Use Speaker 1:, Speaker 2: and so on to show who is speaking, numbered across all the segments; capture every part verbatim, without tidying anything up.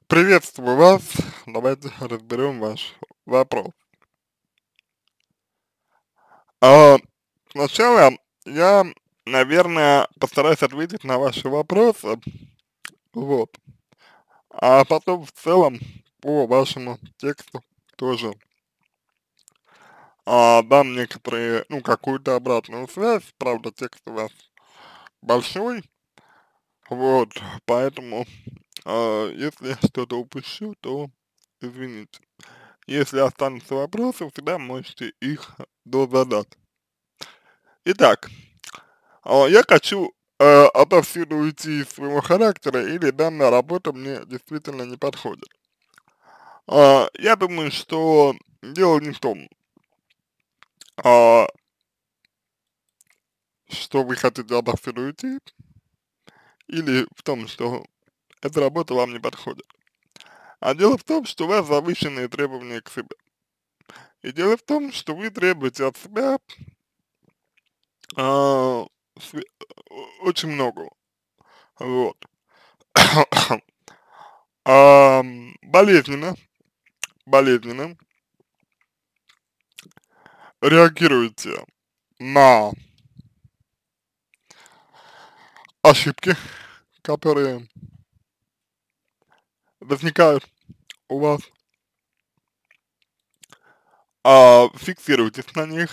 Speaker 1: Приветствую вас. Давайте разберем ваш вопрос. А, Сначала я, наверное, постараюсь ответить на ваши вопросы, вот, а потом в целом по вашему тексту тоже а, дам некоторые, ну, какую-то обратную связь, правда, текст у вас большой, вот, поэтому, а, если что-то упущу, то извините. Если останутся вопросы, всегда можете их дозадать. Итак, а, я хочу э, отовсюду уйти из своего характера или данная работа мне действительно не подходит. А, я думаю, что дело не в том, а, что вы хотите отовсюду уйти, или в том, что эта работа вам не подходит. А дело в том, что у вас завышенные требования к себе. И дело в том, что вы требуете от себя а, све- очень много. Вот. Ам, болезненно, болезненно реагируете на ошибки, которые возникают у вас, а, фиксируйтесь на них,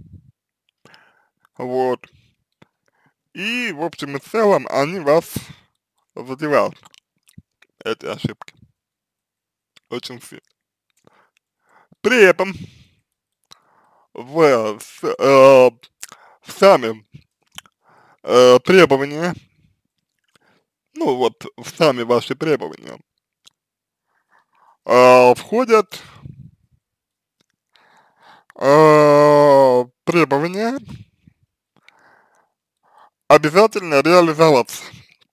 Speaker 1: вот, и в общем и целом они вас задевают, эти ошибки, очень сильно. При этом в, с, э, в сами э, требования, ну вот в сами ваши требования э, входят э, требования обязательно реализоваться.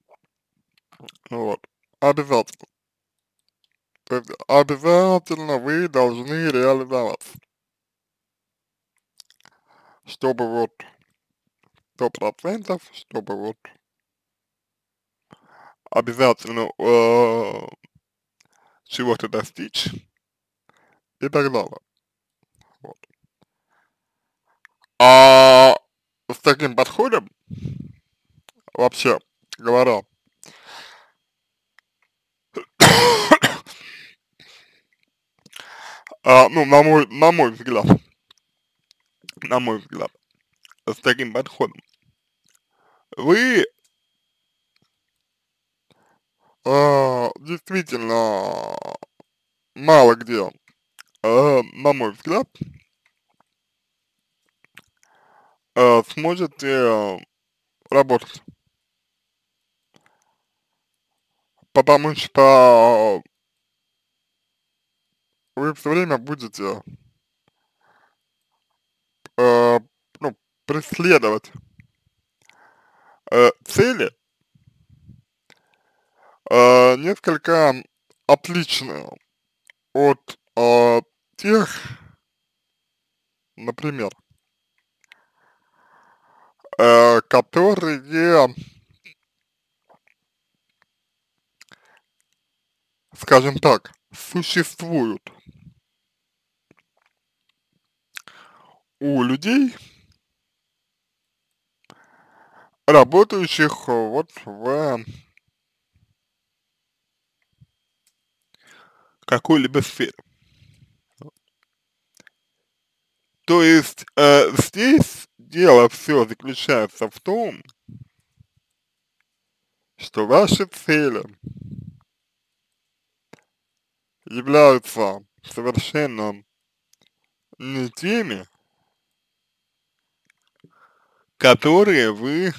Speaker 1: Вот. Обязательно. То есть обязательно вы должны реализоваться, чтобы вот сто процентов, чтобы вот обязательно э, чего-то достичь и так далее. Вот. А с таким подходом, вообще говоря, а, ну, на мой, на мой взгляд, на мой взгляд, с таким подходом, вы э, действительно мало где, э, на мой взгляд, э, сможете э, работать, потому что вы все время будете э, ну, преследовать э, цели э, несколько отличные от э, тех, например, э, которые, скажем так, существуют у людей, работающих вот в какой-либо сфере. То есть э, здесь дело все заключается в том, что ваши цели являются совершенно не теми, которые вы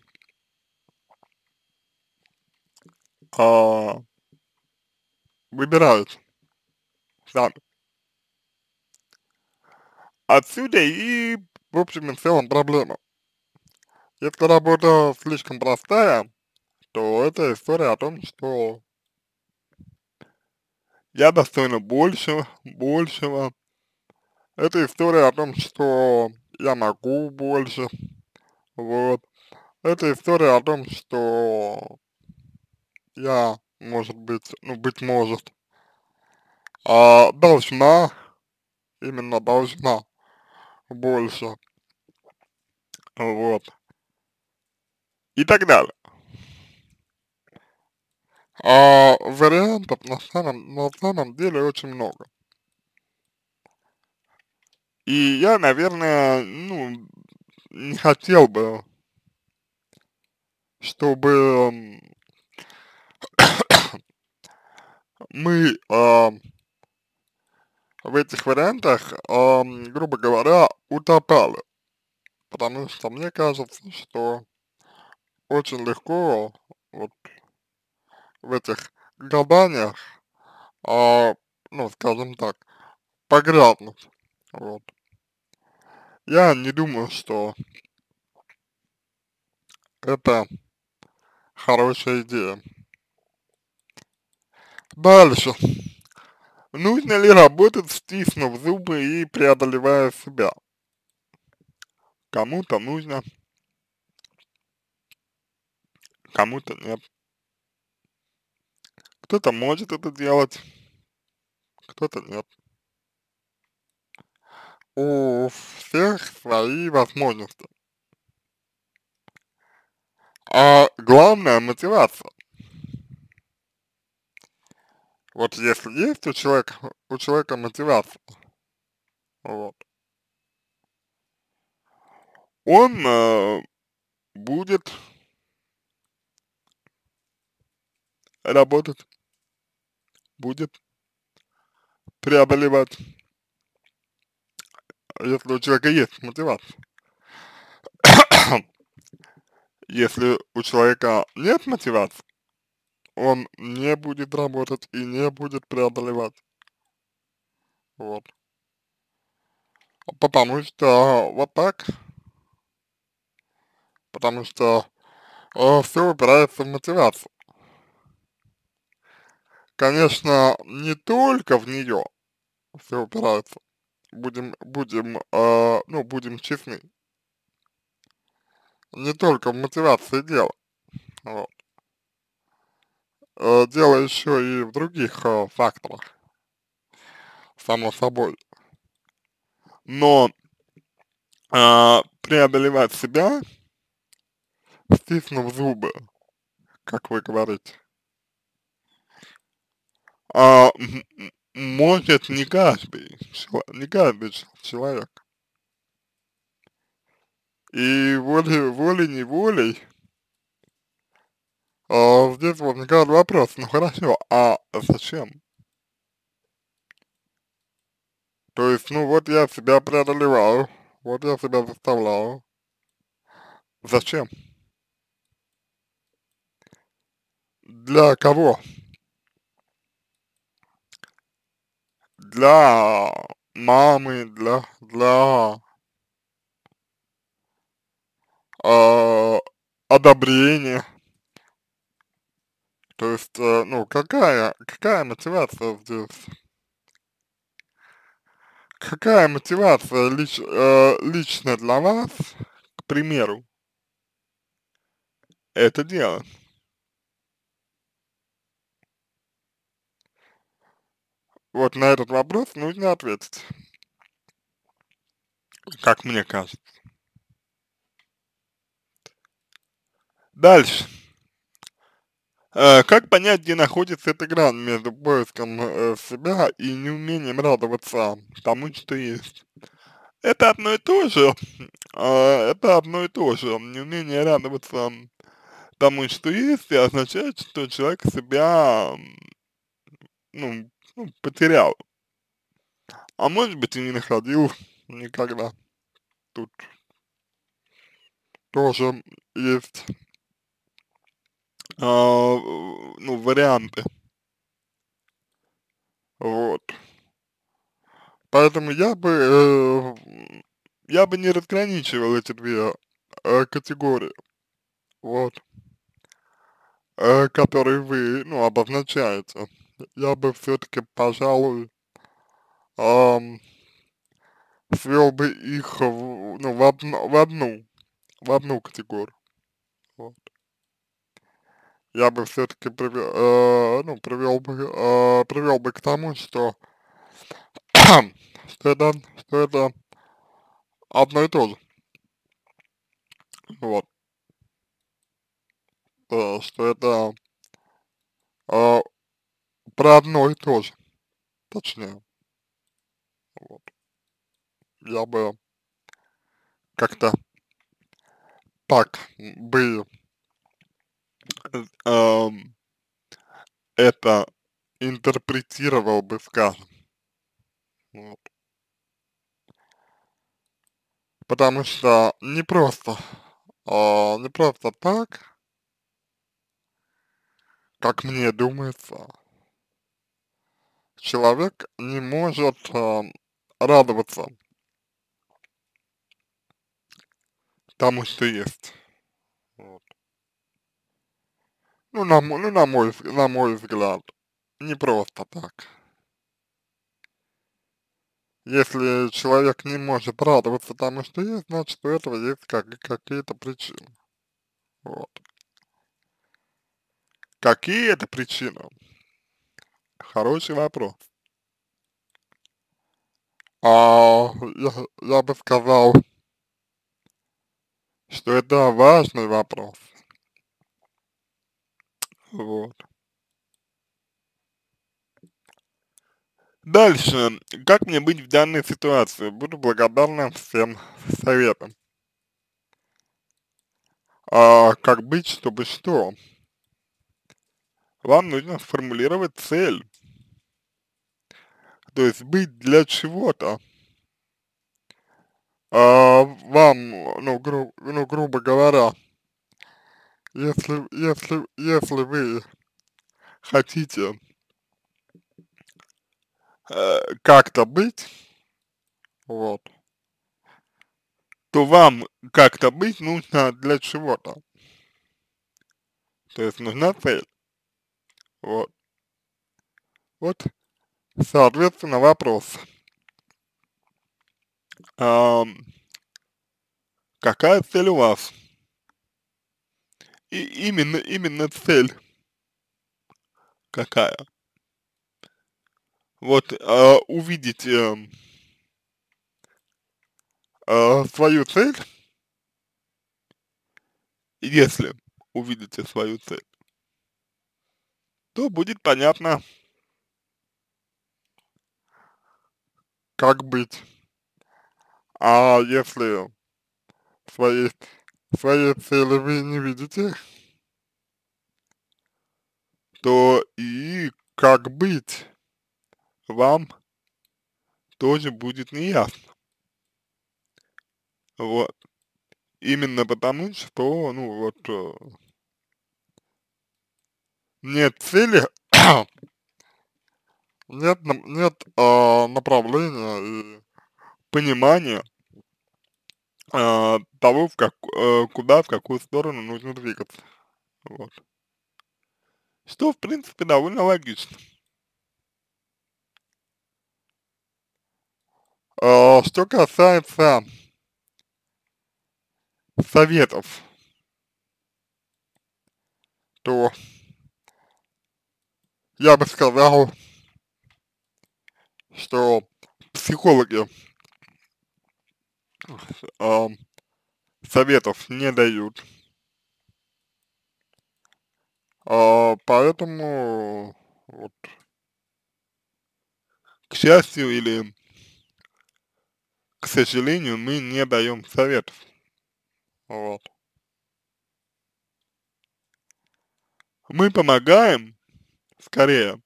Speaker 1: а, выбираете сами. Отсюда и, в общем и целом, проблема. Если работа слишком простая, то это история о том, что я достойна большего, большего. Это история о том, что я могу больше, вот. Это история о том, что я может быть, ну, быть может, а должна, именно должна больше, вот, и так далее. А вариантов на самом, на самом деле очень много. И я, наверное, ну, не хотел бы, чтобы м, мы а, в этих вариантах, ам, грубо говоря, утопали. Потому что мне кажется, что очень легко вот в этих гаданиях, а, ну, скажем так, погрязнуть. Вот. Я не думаю, что это хорошая идея. Дальше. Нужно ли работать, стиснув зубы и преодолевая себя? Кому-то нужно, кому-то нет. Кто-то может это делать, кто-то нет. У всех свои возможности. А главное мотивация. Вот если есть у человека, у человека мотивация, вот, он э, будет работать, будет преодолевать, если у человека есть мотивация. Если у человека нет мотивации, он не будет работать и не будет преодолевать. Вот. Потому что вот так, потому что э, все упирается в мотивацию. Конечно, не только в нее все упирается. Будем, будем, э, ну, будем честны. Не только в мотивации дело. Вот. Э, дело еще и в других э, факторах, само собой. Но э, преодолевать себя, стиснув зубы, как вы говорите, а, м- м- может не каждый, чело- не каждый ч- человек. И волей, волей-неволей а, здесь возникает вопрос, ну хорошо, а зачем? То есть, ну вот я себя преодолеваю, вот я себя заставляю. Зачем? Для кого? Для мамы, для, для э, одобрения. То есть, э, ну, какая, какая мотивация здесь? Какая мотивация лич, э, лично для вас, к примеру, это делать? Вот на этот вопрос нужно ответить, как мне кажется. Дальше. Э, как понять, где находится эта грань между поиском э, себя и неумением радоваться тому, что есть? Это одно и то же, а, это одно и то же. Неумение радоваться тому, что есть, и означает, что человек себя, м, ну, ну, потерял. А может быть и не находил никогда. Тут тоже есть, а, ну, варианты. Вот. Поэтому я бы, э, я бы не разграничивал эти две э, категории, вот, э, которые вы, ну, обозначаете. Я бы все-таки, пожалуй, ам, свел бы их в, ну, в, одну, в одну, в одну категорию. Вот. я бы все-таки привел, э, ну, привел бы, э, привел бы к тому, что, что это, что это одно и то же, вот, э, что это э, про одно и то же, точнее, вот, я бы как-то так бы эм, это интерпретировал бы, скажем, вот, потому что не просто, а, не просто так, как мне думается, человек не может а, радоваться тому, что есть. Вот. Ну, на, мо- ну, на мой, вз- на мой взгляд, не просто так. Если человек не может радоваться тому, что есть, значит, у этого есть как, какие-то причины. Вот. Какие это причины? Хороший вопрос. А, я, я бы сказал, что это важный вопрос. Вот. Дальше. Как мне быть в данной ситуации? Буду благодарна всем советам. А как быть, чтобы что? Вам нужно сформулировать цель, то есть быть для чего-то. А вам, ну, гру, ну, грубо говоря, если, если, если вы хотите э, как-то быть, вот, то вам как-то быть нужно для чего-то. То есть нужна цель. Вот. Вот, соответственно, вопрос. Ам, какая цель у вас? И именно, именно цель какая? Вот а, увидеть э, а, свою цель, если увидите свою цель, то будет понятно, как быть. А если своей, своей цели вы не видите, то и как быть вам тоже будет неясно. Вот. Именно потому, что, ну, вот, э, нет цели, нет, нам- нет а, направления и понимания а, того, в как, э, куда, в какую сторону нужно двигаться. Вот. Что, в принципе, довольно логично. А, что касается советов, то я бы сказал, что психологи а, советов не дают, а, поэтому, вот, к счастью или к сожалению, мы не даем советов. Вот. Мы помогаем, скорее,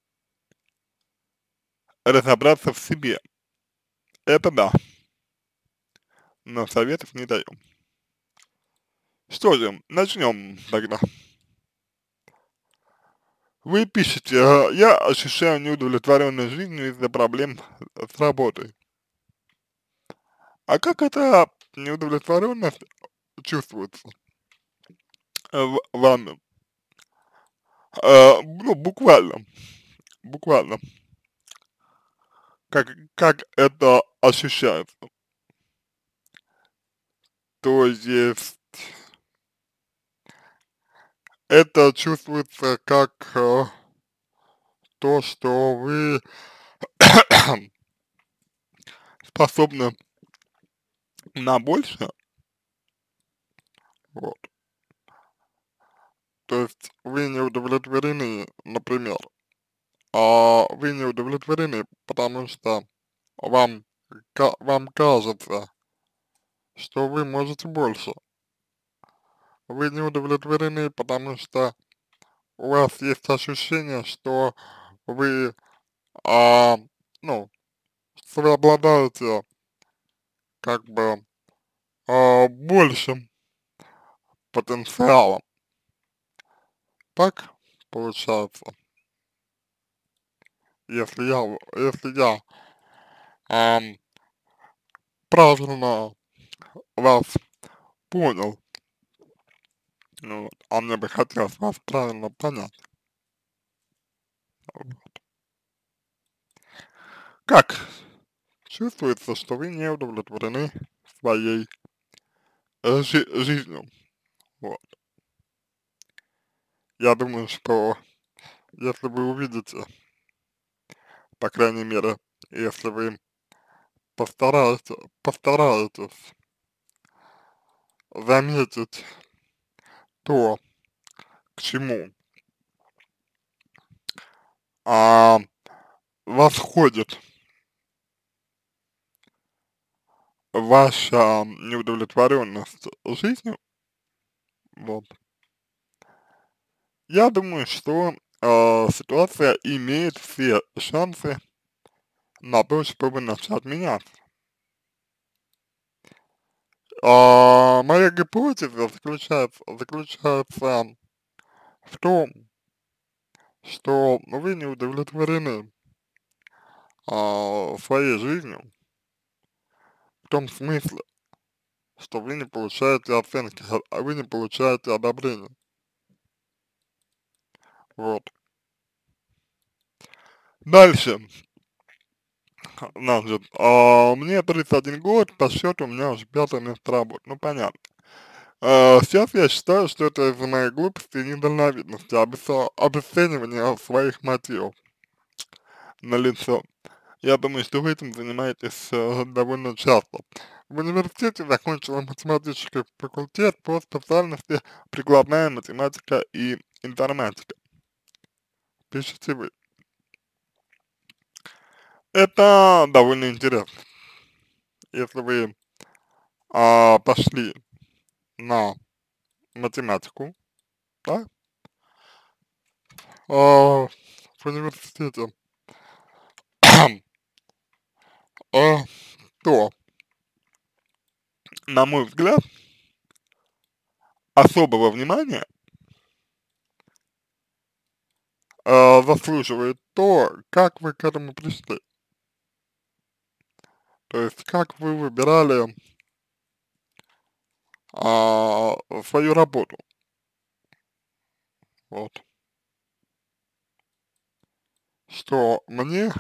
Speaker 1: разобраться в себе. Это да, но советов не даем. Что же, начнем тогда. Вы пишете, э, я ощущаю неудовлетворенность жизнью из-за проблем с работой. А как эта неудовлетворенность чувствуется э, в- вами? Э, ну, буквально, буквально. Как, как это ощущается? То есть, это чувствуется как э, то, что вы способны на больше, вот, то есть вы не удовлетворены, например, а вы не удовлетворены, потому что вам, ка вам кажется, что вы можете больше. Вы не удовлетворены, потому что у вас есть ощущение, что вы, а, ну, что вы обладаете как бы а, большим потенциалом. Так получается, если я, в- если я ам, правильно вас понял, ну, вот, а мне бы хотелось вас правильно понять. Как чувствуется, что вы не удовлетворены своей э, жи жизнью? Вот. Я думаю, что если вы увидите, по крайней мере, если вы постараетесь, постараетесь заметить то, к чему а, восходит ваша неудовлетворенность жизнью, вот, я думаю, что э, ситуация имеет все шансы на то, чтобы начать меняться. А, моя гипотеза заключается, заключается в том, что вы не удовлетворены а, своей жизнью в том смысле, что вы не получаете оценки, а вы не получаете одобрения. Вот. Дальше, значит, а, мне тридцать один год, по счету у меня уже пятое место работы, ну понятно. А, сейчас я считаю, что это из-за моей глупости и недальновидности, обесо- обесценивания своих мотивов на лицо. Я думаю, что вы этим занимаетесь э, довольно часто. В университете закончила математический факультет по специальности прикладная математика и информатика. Пишите вы. Это довольно интересно. Если вы а, пошли на математику, да, а, в университете, а, то, на мой взгляд, особого внимания а, заслуживает то, как вы к этому пришли. То есть, как вы выбирали а, свою работу. Вот. Что мне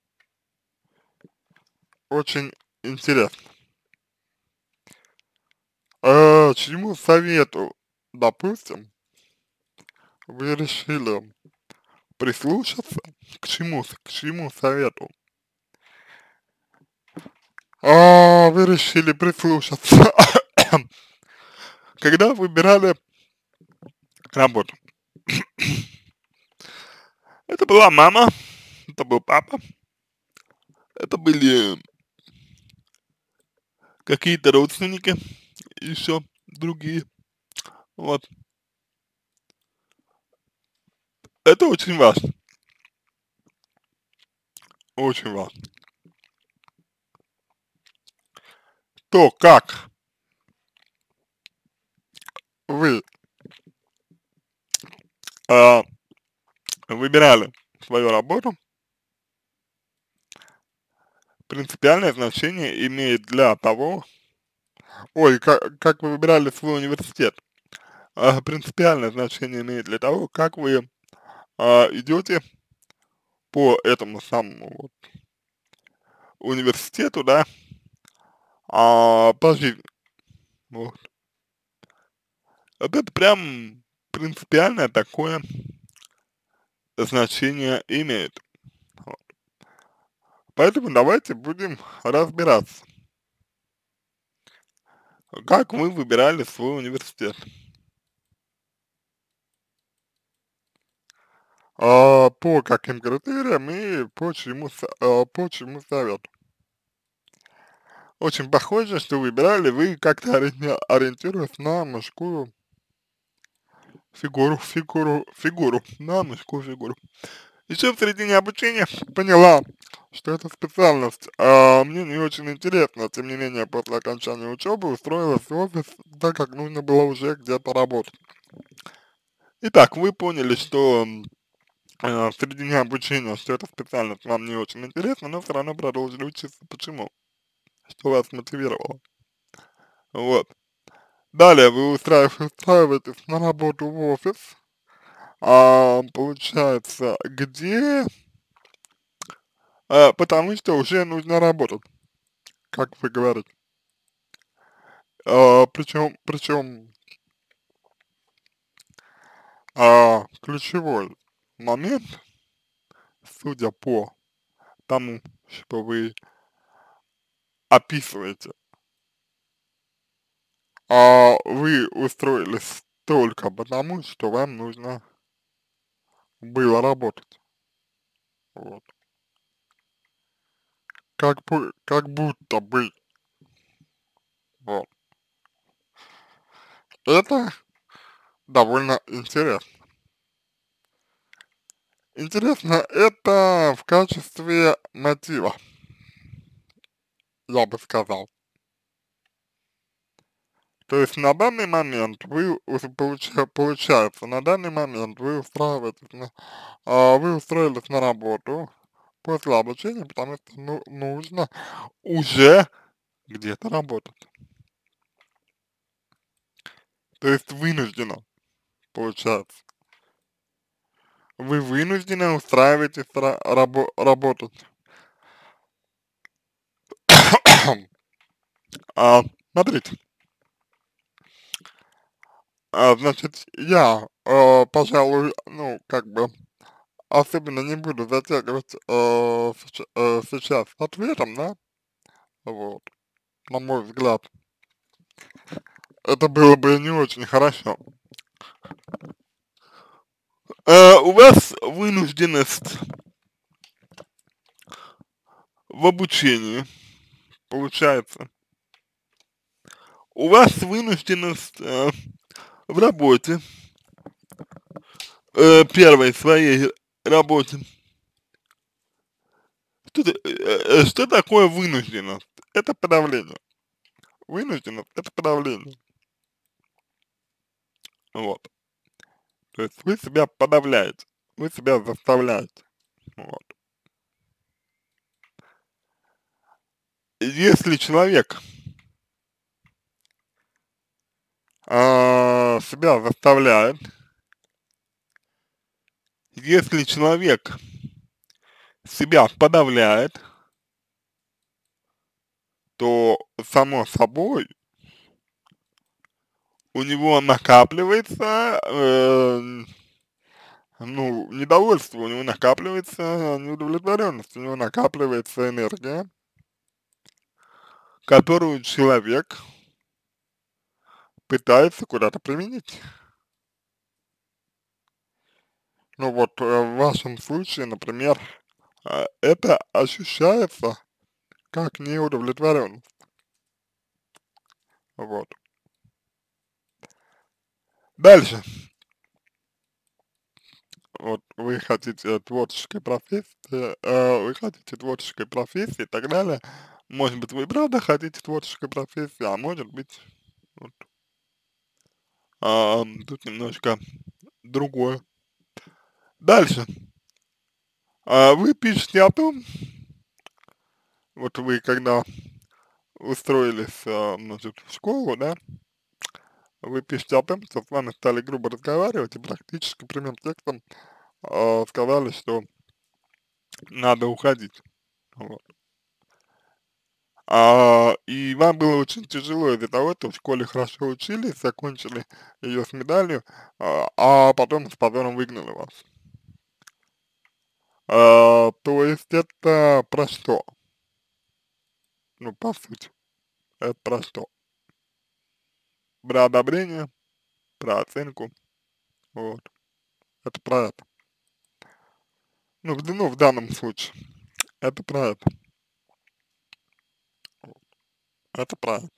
Speaker 1: очень интересно. А, чьему совету, допустим, вы решили прислушаться, к чему, к чему совету, а, вы решили прислушаться, когда выбирали работу. Это была мама, это был папа, это были какие-то родственники, еще другие. Вот. Это очень важно, очень важно. То, как вы а, выбирали свою работу, принципиальное значение имеет для того, ой, как, как вы выбирали свой университет, а, принципиальное значение имеет для того, как вы а, идете по этому самому вот университету, да, а, по жизни, вот. Вот это прям принципиально такое значение имеет. Вот. Поэтому давайте будем разбираться, как вы выбирали свой университет. А, по каким критериям и по чьему, со- а, по чьему совету. Очень похоже, что выбирали вы как-то ориенти- ориентируясь на мужскую фигуру, фигуру, фигуру, на мужскую фигуру. Еще в середине обучения поняла, что эта специальность а, мне не очень интересна, тем не менее, после окончания учебы устроилась в офис, так как нужно было уже где-то работать. Итак, вы поняли, что м, а, в середине обучения, что эта специальность вам не очень интересна, но все равно продолжили учиться. Почему? Что вас мотивировало? Вот. Далее вы устраив- устраиваетесь на работу в офис, а, получается, где, а, потому что уже нужно работать, как вы говорите. А, причем, причем, а, ключевой момент, судя по тому, что вы описываете, а, вы устроились только потому, что вам нужно было работать. Вот. Как бы, как будто бы. Вот. Это довольно интересно. Интересно это в качестве мотива, я бы сказал. То есть на данный момент вы, ус- получа- получается, на данный момент вы устраиваетесь на, а, вы устроились на работу после обучения, потому что ну, нужно уже где-то работать. То есть вынужденно, получается. Вы вынуждены устраиваетесь ра- рабо- работать. А, смотрите, а, значит, я, э, пожалуй, ну, как бы, особенно не буду затягивать, э, сеч- э, сейчас с ответом, да, вот, на мой взгляд, это было бы не очень хорошо. Э, у вас вынужденность в обучении, получается, у вас вынужденность э, в работе, э, первой своей работе. Что, ты- э, э, что такое вынужденность? Это подавление. Вынужденность — это подавление. Вот. То есть вы себя подавляете, вы себя заставляете. Вот. Если человек а, себя заставляет, если человек себя подавляет, то само собой у него накапливается, э, ну, недовольство, у него накапливается неудовлетворенность, у него накапливается энергия, которую человек пытается куда-то применить. Ну вот э, в вашем случае, например, а, это ощущается как неудовлетворенность. Вот. Дальше. Вот вы хотите творческой профессии, э, вы хотите творческой профессии и так далее. Может быть, вы и правда хотите творческой профессии, а может быть, вот, а, тут немножко другое. Дальше. А, вы пишете о том, вот вы когда устроились, а, значит, в школу, да, вы пишете о том, что с вами стали грубо разговаривать и практически прямым текстом а, сказали, что надо уходить. Вот. А, и вам было очень тяжело из-за того, что в школе хорошо учились, закончили ее с медалью, а, а потом с позором выгнали вас. А, то есть это про что? Ну, по сути, это про что? Про одобрение, про оценку, вот. Это про это. Ну, в, ну, в данном случае, это про это. Это про это.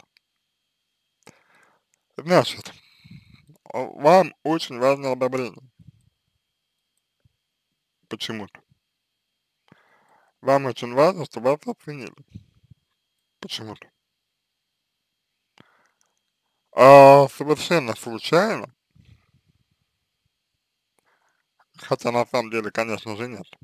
Speaker 1: Значит, а, вам очень важно одобрение. Почему-то. Вам очень важно, чтобы вас оценили. Почему-то. А, совершенно случайно, хотя на самом деле, конечно же, нет,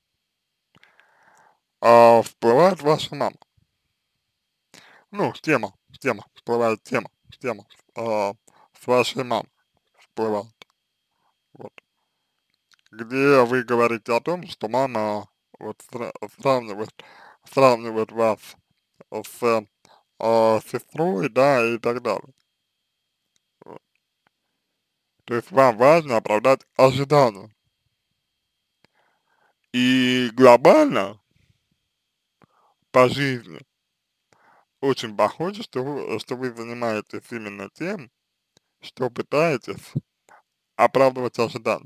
Speaker 1: а, всплывает ваша мама. Ну, тема, тема, всплывает тема, тема, а, с вашей мамой всплывает, вот. Где вы говорите о том, что мама вот сра сравнивает, сравнивает вас с, а, сестрой, да, и так далее. Вот. То есть вам важно оправдать ожидания. И глобально по жизни очень похоже, что вы, что вы занимаетесь именно тем, что пытаетесь оправдывать ожидания.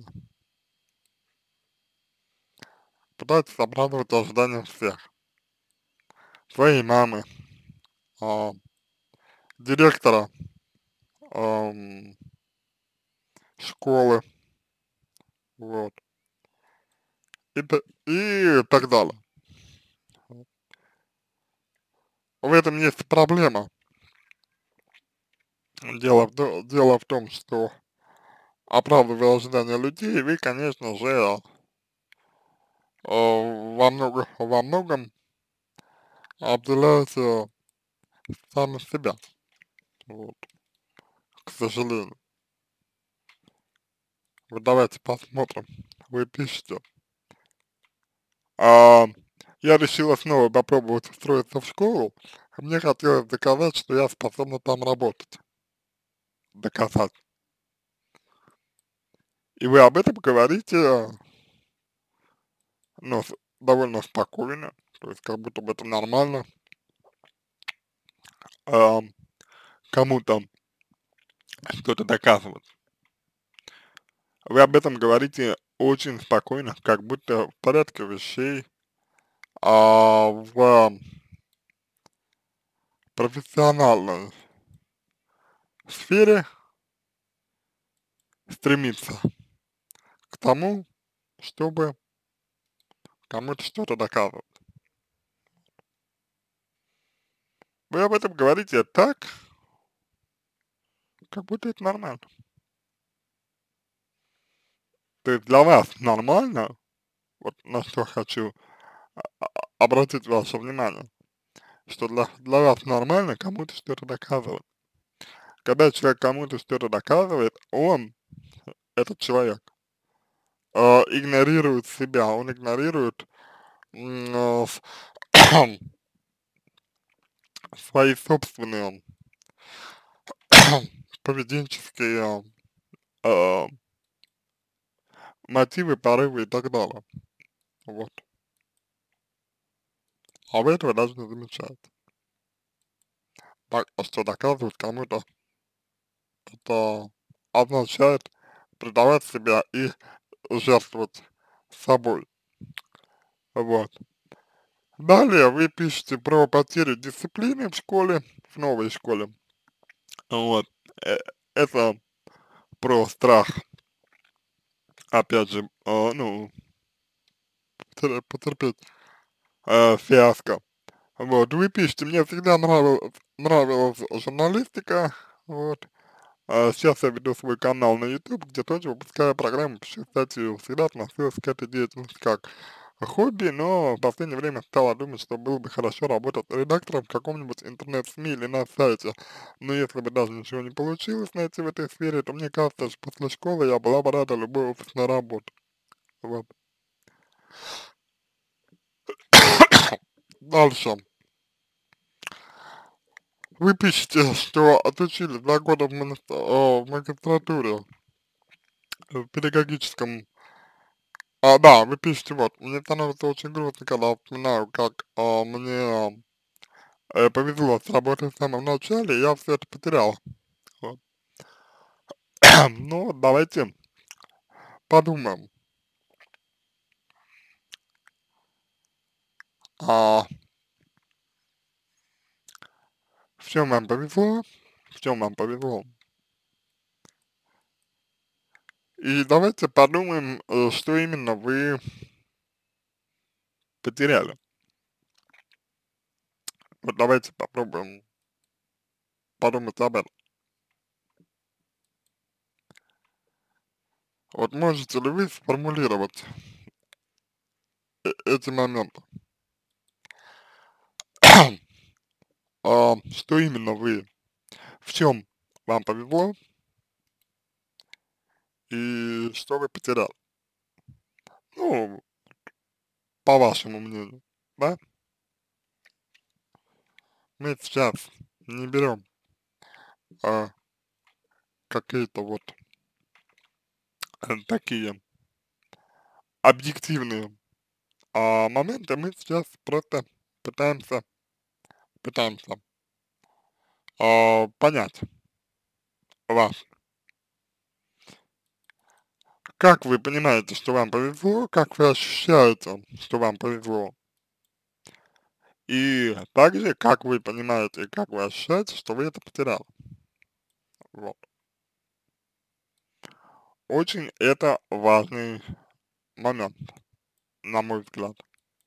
Speaker 1: Пытаетесь оправдывать ожидания всех. Своей мамы, а, директора, ам, школы, вот, и, т- и так далее. В этом есть проблема. Дело в, то- дело в том, что оправдывая ожидания людей, вы, конечно же, а, во, много, во многом обделяете сами себя, вот, к сожалению. Вот давайте посмотрим. Вы пишете. А, я решила снова попробовать устроиться в школу. Мне хотелось доказать, что я способна там работать. Доказать. И вы об этом говорите, ну, с- довольно спокойно. То есть как будто бы это нормально. а, Кому-то что-то доказывать. Вы об этом говорите очень спокойно, как будто в порядке вещей, а в профессиональной сфере стремиться к тому, чтобы кому-то что-то доказывать. Вы об этом говорите так, как будто это нормально. То есть для вас нормально, вот на что хочу а- а- обратить ваше внимание, что для, для вас нормально кому-то что-то доказывать. Когда человек кому-то что-то доказывает, он, этот человек, э, игнорирует себя, он игнорирует м, э, с- свои собственные поведенческие э, мотивы, порывы и так далее. Вот. А вы этого даже не замечаете. Так, а что доказывать кому-то, это означает предавать себя и жертвовать собой. Вот. Далее вы пишете про потерю дисциплины в школе, в новой школе. Вот. Э, Это про страх, опять же, э, ну, потер- потерпеть э, фиаско. Вот, вы пишете, мне всегда нравилась, нравилась журналистика, вот. А сейчас я веду свой канал на YouTube, где тоже выпускаю программы, пишу статью. Всегда относился к этой деятельности как хобби, но в последнее время стала думать, что было бы хорошо работать редактором в каком-нибудь интернет-СМИ или на сайте. Но если бы даже ничего не получилось найти в этой сфере, то мне кажется, что после школы я была бы рада любой офисной работе. Вот. Дальше. Вы пишете, что отучились два года в, магис- э, в магистратуре, в педагогическом. А, да, вы пишете, вот, мне становится очень грустно, когда вспоминаю, как а, мне э, повезло с работой в самом начале, и я все это потерял. Вот. Ну, давайте подумаем, а, в чем вам повезло, в чем вам повезло. И давайте подумаем, э, что именно вы потеряли. Вот давайте попробуем подумать об этом. Вот можете ли вы сформулировать э- эти моменты? А, что именно вы, в чем вам повезло и что вы потеряли? Ну, по вашему мнению, да? Мы сейчас не берем а, какие-то вот э, такие объективные а, моменты, мы сейчас просто пытаемся, пытаемся а, понять вас. Как вы понимаете, что вам повезло, как вы ощущаете, что вам повезло, и также, как вы понимаете и как вы ощущаете, что вы это потеряли. Вот. Очень это важный момент, на мой взгляд.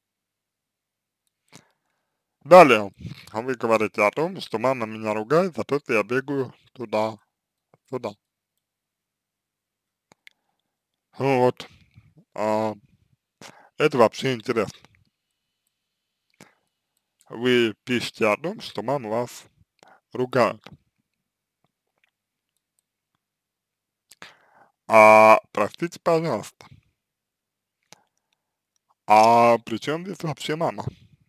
Speaker 1: Далее, вы говорите о том, что мама меня ругает за то, что я бегаю туда-сюда. Вот. А, это вообще интересно. Вы пишете о том, что мама вас ругает. А, простите, пожалуйста, а при чем здесь вообще мама?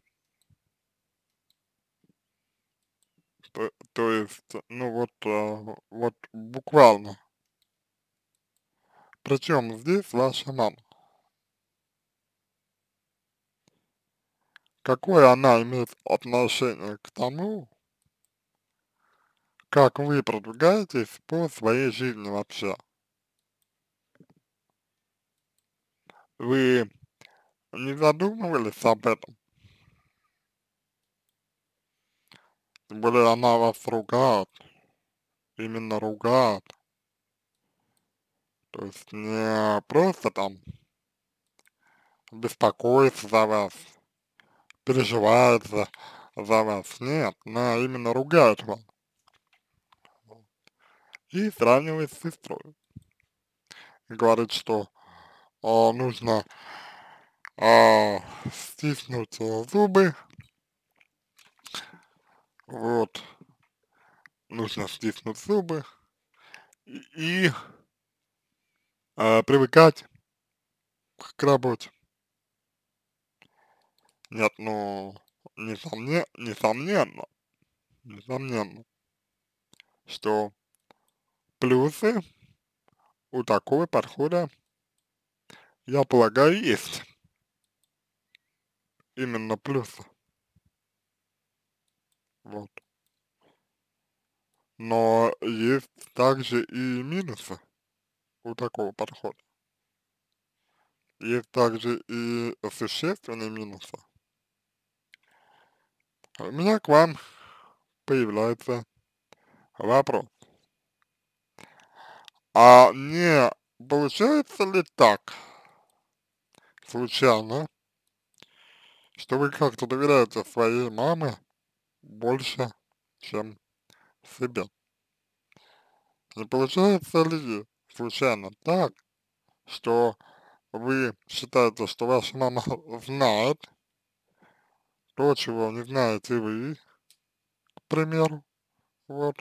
Speaker 1: То, то есть, ну вот, а, вот буквально, причем здесь ваша мама? Какое она имеет отношение к тому, как вы продвигаетесь по своей жизни вообще? Вы не задумывались об этом? Тем более она вас ругает, именно ругает, то есть не просто там беспокоится за вас, переживает за, за вас, нет, она именно ругает вас и сравнивает с сестрой. Говорит, что а, нужно а, стиснуть э, зубы, вот, нужно стиснуть зубы и, и а, привыкать к работе. Нет, ну, несомненно, несомненно, несомненно, что плюсы у такого подхода, я полагаю, есть. Именно плюсы. Вот. Но есть также и минусы у такого подхода. Есть также и существенные минусы. У меня к вам появляется вопрос. А не получается ли так, случайно, что вы как-то доверяете своей маме больше, чем себе? Не получается ли случайно так, что вы считаете, что ваша мама знает то, чего не знаете вы, к примеру, вот,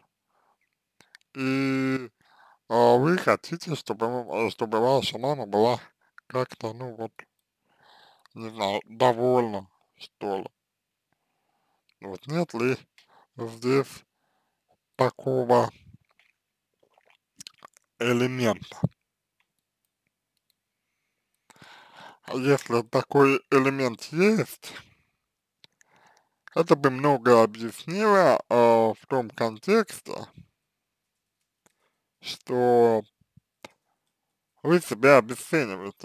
Speaker 1: и а, вы хотите, чтобы, м, чтобы ваша мама была как-то, ну вот, не знаю, довольна, что ли? Вот нет ли здесь такого элемента. Если такой элемент есть, это бы много объяснило э, в том контексте, что вы себя обесцениваете.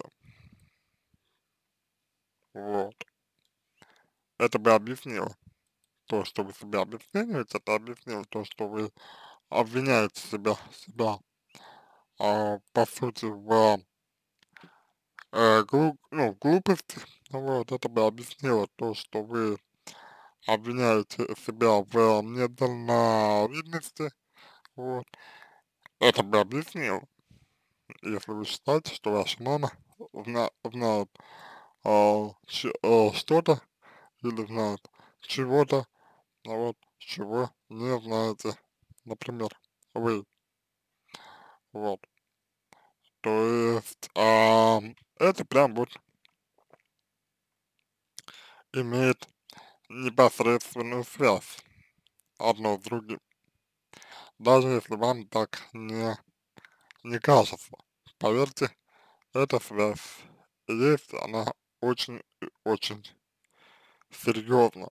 Speaker 1: Вот. Это бы объяснило то, что вы себя обесцениваете, это объяснило то, что вы обвиняете себя, себя а, по сути, в э, глу- ну, в глупости. Вот, это бы объяснило то, что вы обвиняете себя в недальновидности. Вот. Это бы объяснило, если вы считаете, что ваша мама зна знает а, ч- а, что-то или знает чего-то, а вот, чего не знаете, например, вы. Вот. То есть, а, это прям вот имеет непосредственную связь одно с другим. Даже если вам так не, не кажется. Поверьте, эта связь есть, она очень и очень серьезна.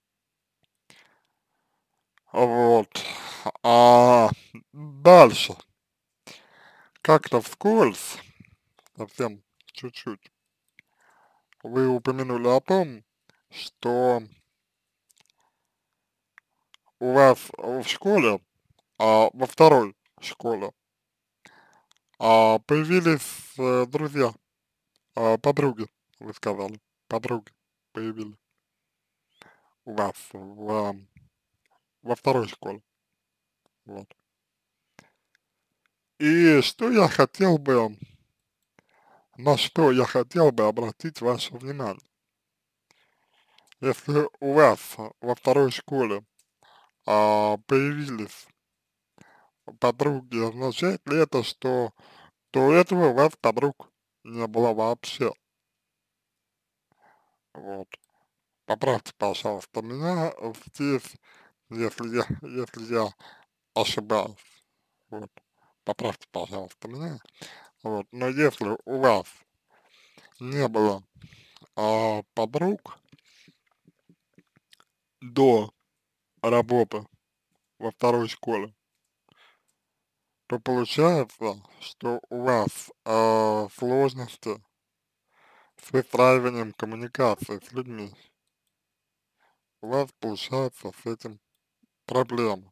Speaker 1: Вот. А дальше, как-то вскользь, совсем чуть-чуть, вы упомянули о том, что у вас в школе, а, во второй школе, а, появились э, друзья, а, подруги, вы сказали, подруги появились у вас в, во второй школе. Вот. И что я хотел бы, на что я хотел бы обратить ваше внимание. Если у вас во второй школе а, появились подруги, означает ли это, что до этого у вас подруг не было вообще? Вот. Поправьте, пожалуйста, меня здесь, если я, если я ошибаюсь. Вот. Поправьте, пожалуйста, меня. Вот. Но если у вас не было а, подруг до работы во второй школе, то получается, что у вас а, сложности с выстраиванием коммуникации с людьми. У вас получается с этим проблема.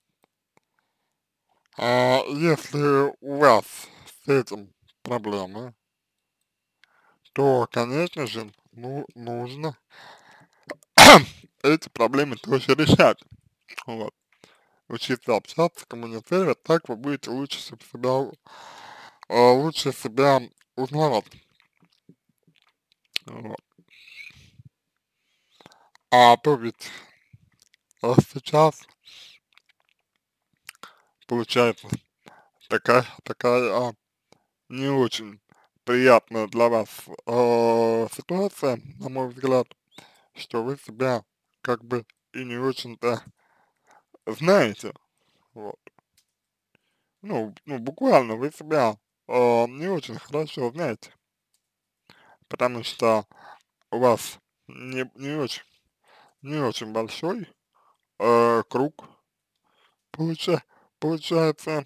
Speaker 1: А если у вас с этим проблемы, то, конечно же, ну, нужно эти проблемы тоже решать. Вот. Учиться общаться, коммуницировать, так вы будете лучше себя, а, лучше себя узнавать. Вот. А то ведь а сейчас получается такая, такая а, не очень приятная для вас э, ситуация, на мой взгляд, что вы себя как бы и не очень-то знаете. Вот. Ну, ну, буквально вы себя э, не очень хорошо знаете, потому что у вас не, не очень, не очень большой э, круг, получа, получается,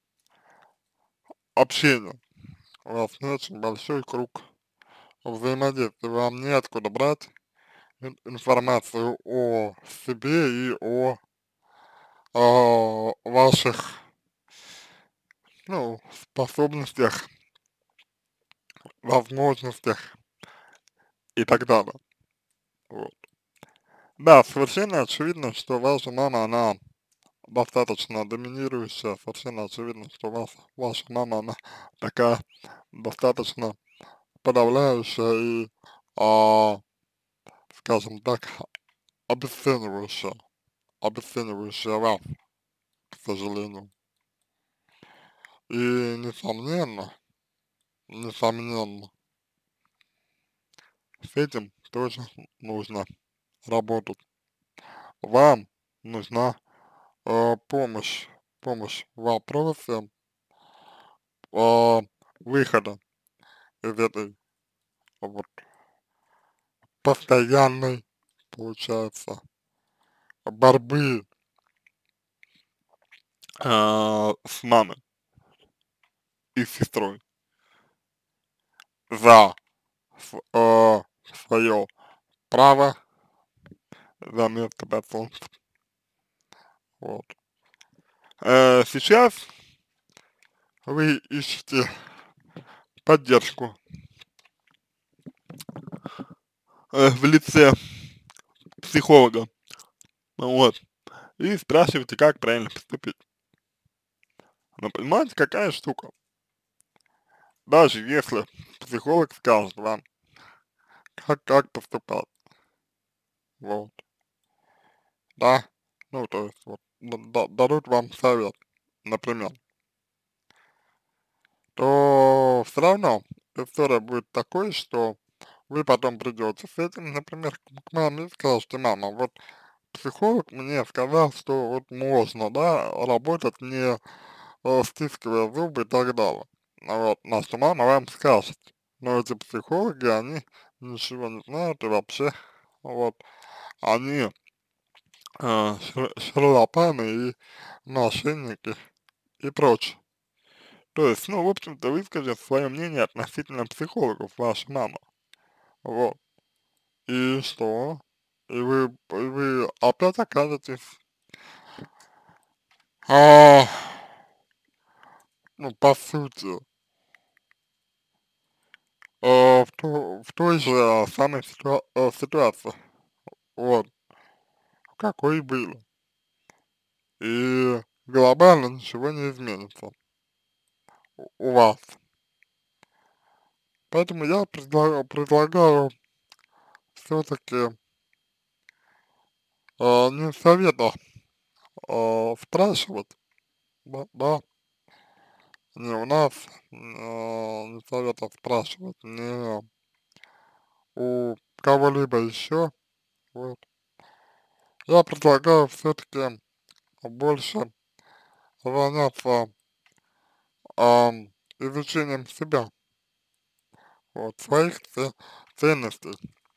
Speaker 1: общения. У вас не очень большой круг взаимодействия, вам неоткуда брать ин- информацию о себе и о, а, ваших, ну, способностях, возможностях и так далее. Вот. Да, совершенно очевидно, что ваша мама, она достаточно доминирующая, совершенно очевидно, что вас, ваша мама, она такая достаточно подавляющая и, а, скажем так, обесценивающая, обесценивающая вас, к сожалению. И несомненно, несомненно, с этим тоже нужно работать. Вам нужна э, помощь, помощь в вопросе э, выхода из этой вот постоянной, получается, борьбы э, с мамой и сестрой за с- э, свое право, за место под солнцем. Вот. Э, сейчас вы ищете поддержку э, в лице психолога, вот, и спрашиваете, как правильно поступить. Но понимаете, какая штука? Даже если психолог скажет вам, как, как поступать, вот, да, ну, то есть, вот, да- да- дадут вам совет, например, то все равно история будет такой, что вы потом придете с этим, например, к к маме и скажете: мама, вот психолог мне сказал, что вот можно, да, работать, не э, стискивая зубы и так далее. А вот, на что мама вам скажет: но эти психологи, они ничего не знают и вообще, вот, они э, шар- шарлатаны и мошенники и прочее. То есть, ну, в общем-то, выскажет свое мнение относительно психологов, ваша мама. Вот. И что? И вы, и вы опять окажетесь, а, ну, по сути, э, в, то, в той же самой ситуа- э, ситуации, вот, в какой и были. И глобально ничего не изменится у, у вас. Поэтому я предлагаю, предлагаю все-таки э, не совета э, спрашивать, да, да, не у нас, э, не совета спрашивать, не у кого-либо еще, вот. Я предлагаю все-таки больше заняться ам, изучением себя, вот, своих це- ценностей,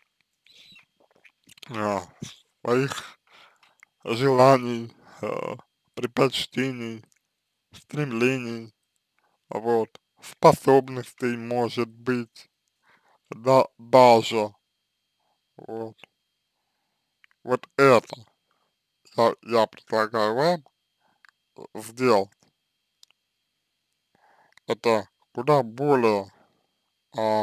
Speaker 1: а, своих желаний, а, предпочтений, стремлений, вот, способностей, может быть, да, даже, вот, вот это я, я предлагаю вам сделать, это куда более, а,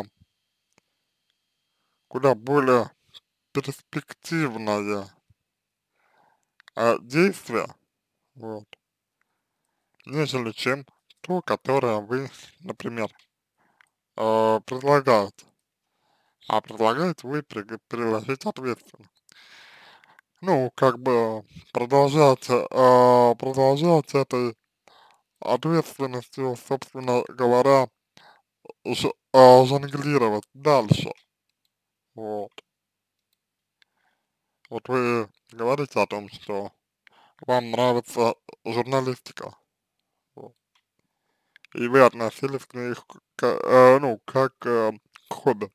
Speaker 1: куда более перспективное а, действие, вот, нежели чем то, которое вы, например, э, предлагаете. А предлагаете вы при- переложить ответственность. Ну, как бы продолжать, э, продолжать этой ответственностью, собственно говоря, ж, э, жонглировать дальше. Вот. Вот вы говорите о том, что вам нравится журналистика. Вот. И вы относились к ней, к, э, ну, как э, к хобби,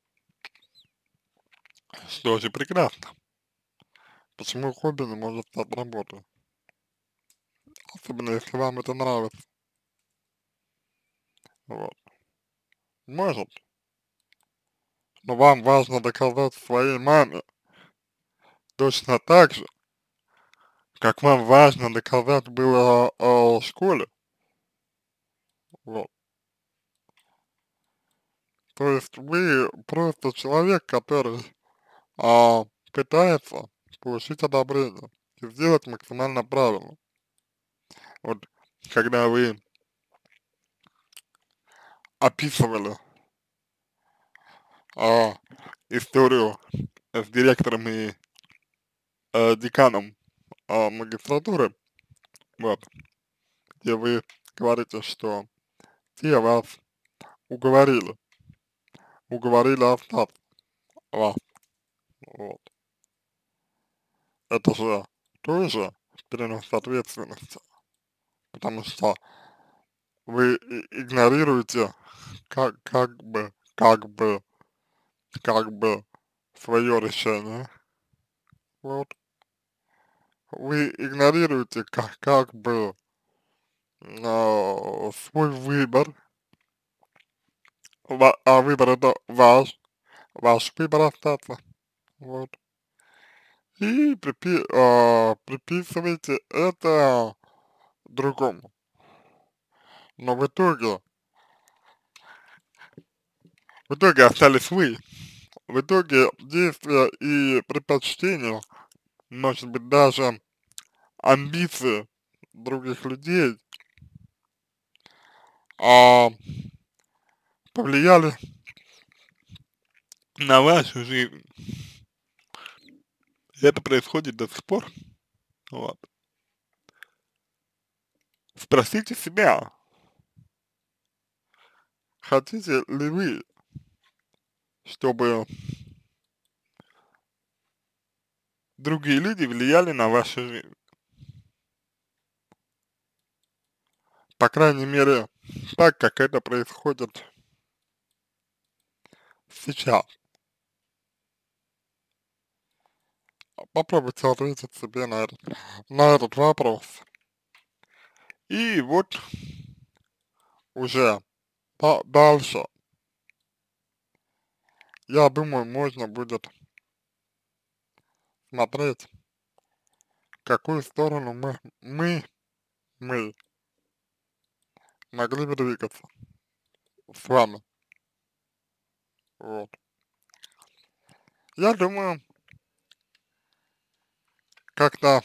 Speaker 1: что очень прекрасно. Почему хобби не может стать работой? Особенно если вам это нравится. Вот. Может. Но вам важно доказать своей маме точно так же, как вам важно доказать было э, в школе. Вот. То есть вы просто человек, который а, пытается получить одобрение и сделать максимально правильно. Вот когда вы описывали а, историю с директором и э, деканом а, магистратуры, вот, где вы говорите, что те вас уговорили, уговорили остаться вас, вот. Это же тоже перенос ответственности, потому что вы и игнорируете как, как бы, как бы, как бы свое решение, вот. Вы игнорируете как, как бы а, свой выбор, ва- а выбор это ваш, ваш выбор остаться, вот. И припи, а, приписываете это другому. Но в итоге, в итоге остались вы. В итоге действия и предпочтения, может быть даже амбиции других людей, а, повлияли на вашу жизнь. И это происходит до сих пор. Вот. Спросите себя, хотите ли вы, чтобы другие люди влияли на вашу жизнь? По крайней мере, так, как это происходит сейчас. Попробуйте ответить себе на этот, на этот вопрос. И вот уже да- дальше, я думаю, можно будет смотреть, в какую сторону мы, мы, мы могли бы двигаться с вами. Вот. Я думаю, как-то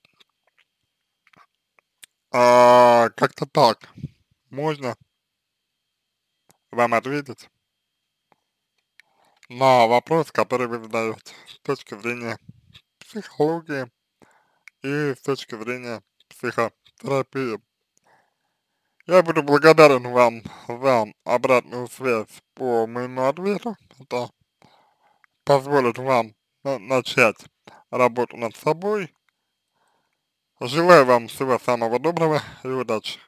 Speaker 1: а, как-то так можно вам ответить на вопрос, который вы задаете с точки зрения психологии и с точки зрения психотерапии. Я буду благодарен вам за обратную связь по моему ответу. Это позволит вам на- начать работу над собой. Желаю вам всего самого доброго и удачи.